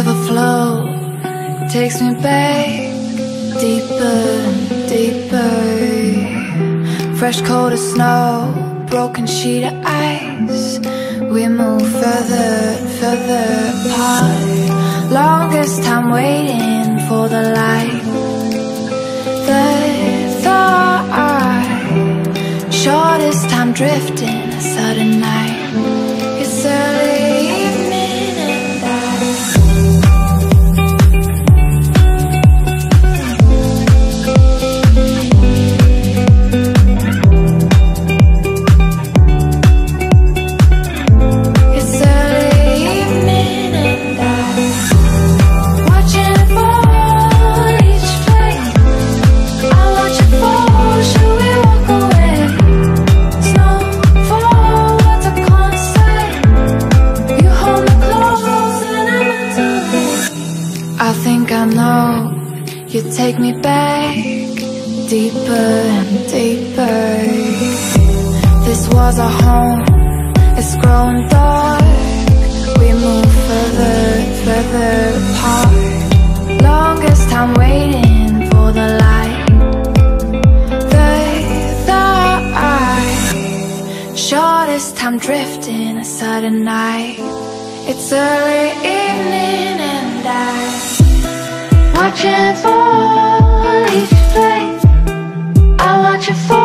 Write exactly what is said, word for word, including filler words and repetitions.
river flow takes me back deeper and deeper. Fresh coat of snow, broken sheet of ice. We move further, further apart. Longest time waiting for the light. The thought, shortest time drifting, a sudden night. It's early evening and I you take me back deeper and deeper. This was our home, it's growing dark. We move further, further apart. Longest time waiting for the light. The thought, shortest time drifting, a sudden night. It's early evening and I watching for each flame. I watch it fall.